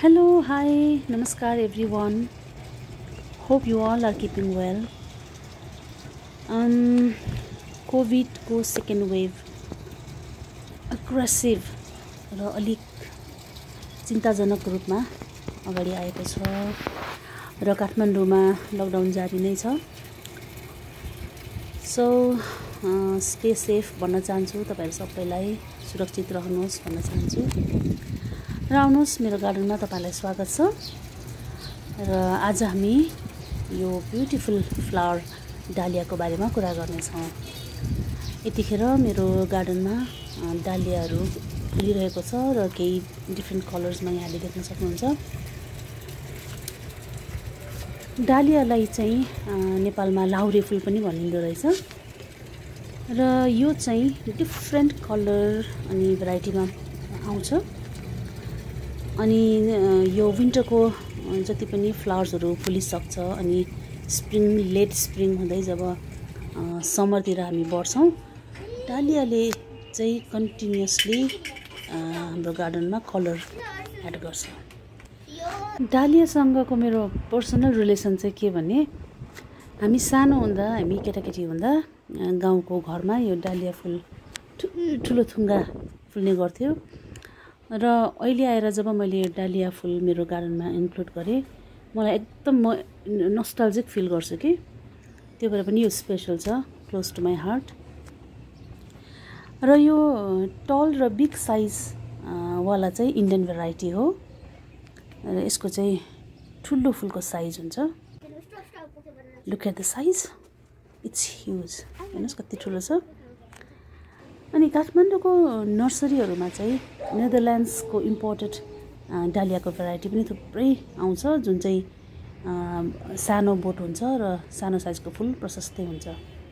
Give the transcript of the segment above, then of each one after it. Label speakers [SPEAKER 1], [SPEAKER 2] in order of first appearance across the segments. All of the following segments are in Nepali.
[SPEAKER 1] Hello, hi, namaskar everyone. Hope you all are keeping well. COVID को सेकेन्ड वेभ अग्रेसिभ र अलिक चिन्ताजनक रूपमा अगाडि आएको छ र काठमाडौँमा लकडाउन जारी नै छ। सो स्टे सेफ भन्न चाहन्छु, तपाईहरु सबैलाई सुरक्षित रहनुहोस् भन्न चाहन्छु र आउनुहोस् मेरो गार्डनमा तपाईलाई स्वागत छ। र आज हामी यो ब्युटिफुल फ्लावर डालियाको बारेमा कुरा गर्नेछौँ। यतिखेर मेरो गार्डनमा डालियाहरू फुलिरहेको छ र केही डिफ्रेन्ट कलर्समा यहाँले देख्न सक्नुहुन्छ। डालियालाई चाहिँ नेपालमा लाहुरे फुल पनि भनिँदो रहेछ र यो चाहिँ डिफ्रेन्ट कलर अनि भेराइटीमा आउँछ। अनि यो विन्टरको जति पनि फ्लावर्सहरू फुलिसक्छ अनि स्प्रिङ लेट स्प्रिङ हुँदै जब समरतिर हामी बढ्छौँ, डालियाले चाहिँ कन्टिन्युअसली हाम्रो गार्डनमा कलर एड गर्छ। डालियासँगको मेरो पर्सनल रिलेसन चाहिँ के भने, हामी सानो हुँदा, हामी केटाकेटी हुँदा गाउँको घरमा यो डालिया फुल ठुलो थुङ्गा फुल्ने गर्थ्यो र अहिले आएर जब मैले डालिया फुल मेरो गार्डनमा इन्क्लुड गरेँ, मलाई एकदम नस्टाल्जिक फिल गर्छु कि त्यो भएर पनि यो स्पेशल छ, क्लोज टु माई हार्ट। र यो टल र बिग साइज वाला चाहिँ इन्डियन भेराइटी हो र यसको चाहिँ ठुलो फुलको साइज हुन्छ। Look at the size, it's huge. हेर्नुहोस् कति ठुलो छ। अनि काठमाडौँको नर्सरीहरूमा चाहिँ नेदरल्यान्ड्सको इम्पोर्टेड डालियाको भेराइटी पनि थुप्रै आउँछ, जुन चाहिँ सानो बोट हुन्छ र सानो साइजको फुल प्रशस्तै हुन्छ।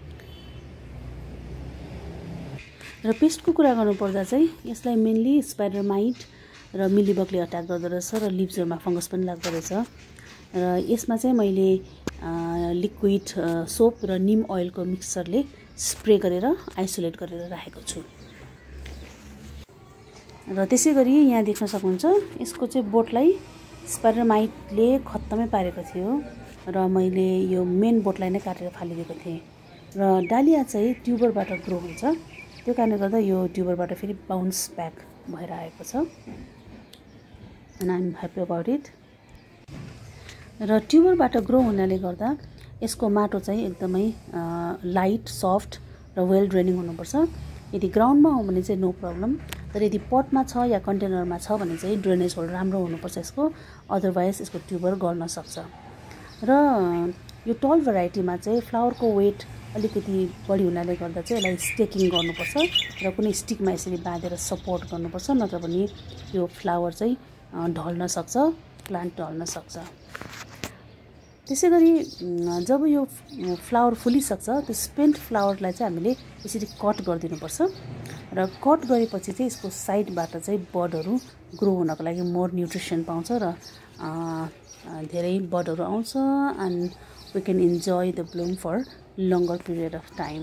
[SPEAKER 1] र पेस्टको कुरा गर्नुपर्दा चाहिँ यसलाई मेनली स्पाइडर माइट र मिलीबगले अट्याक गर्दो रहेछ र लिभ्सहरूमा फङ्गस पनि लाग्दो रहेछ। र यसमा चाहिँ मैले लिक्विड सोप र निम ओइलको मिक्सचरले स्प्रे गरेर आइसोलेट गरेर राखेको छु। र त्यसै गरी यहाँ देख्न सक्नुहुन्छ यसको चाहिँ बोटलाई स्पाइडर माइटले खत्तमै पारेको थियो र मैले यो मेन बोटलाई नै काटेर फालिदिएको थिएँ। र डालिया चाहिँ ट्युबरबाट ग्रो हुन्छ, त्यो कारणले गर्दा यो ट्युबरबाट फेरि बाउन्स ब्याक भएर आएको छ। And I am happy about it. र ट्युबरबाट ग्रो हुनाले गर्दा यसको माटो चाहिँ एकदमै लाइट, सफ्ट र वेल ड्रेनिङ हुनुपर्छ। यदि ग्राउन्डमा हो भने चाहिँ नो प्रब्लम, तर यदि पटमा छ या कन्टेनरमा छ भने चाहिँ ड्रेनेज होल राम्रो हुनुपर्छ यसको, अदरवाइज यसको ट्युबर गर्न सक्छ। र यो टल भेराइटीमा चाहिँ फ्लावरको वेट अलिकति बढी हुनाले गर्दा चाहिँ यसलाई स्टेकिङ गर्नुपर्छ र कुनै स्टिकमा यसरी बाँधेर सपोर्ट गर्नुपर्छ, नत्र भने यो फ्लावर चाहिँ ढल्न सक्छ, प्लान्ट ढल्न सक्छ। त्यसै गरी जब यो फ्लावर फुलिसक्छ, त्यो स्पेन्ट फ्लावरलाई चाहिँ हामीले यसरी कट गरिदिनुपर्छ र कट गरेपछि चाहिँ यसको साइडबाट चाहिँ बडहरू ग्रो हुनको लागि मोर न्युट्रिसन पाउँछ र धेरै बडहरू आउँछ and we can enjoy the bloom for longer period of time.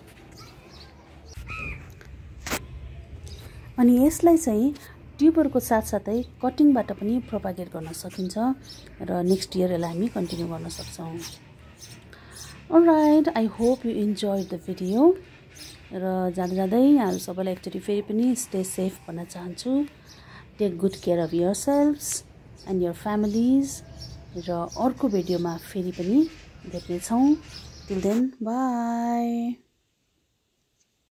[SPEAKER 1] अनि यसलाई चाहिँ ट्युबरको साथसाथै कटिङबाट पनि प्रोपागेट गर्न सकिन्छ र नेक्स्ट इयर यसलाई हामी कन्टिन्यू गर्न सक्छौँ। Alright, I hope you enjoy the video. र जाँदा जाँदै यहाँहरू सबैलाई एकचोटि फेरि पनि स्टे सेफ भन्न चाहन्छु। Take good care of your selfs and your families. र अर्को भिडियोमा फेरि पनि भेट्नेछौँ। Till then, by.